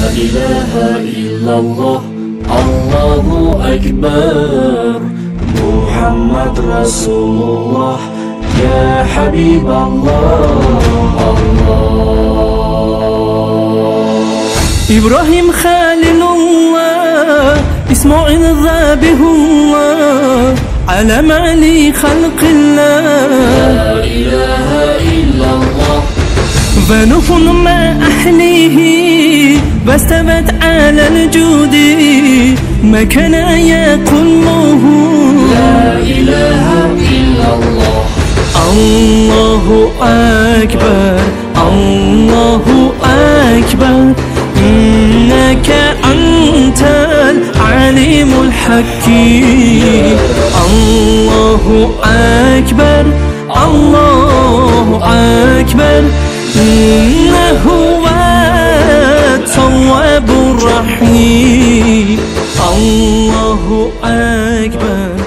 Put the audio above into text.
إله إلا الله الله أكبر محمد رسول الله يا حبيب الله إبراهيم خليل الله إسماعيل ذبيح الله علم علي خلق الله لا إله إلا الله ونوح مع أهله واستوت على الجود ما كان يقومه لا إله إلا الله الله أكبر الله أكبر إنك أنت العليم الحكيم الله أكبر الله أكبر إنه هو التواب الرحيم الله أكبر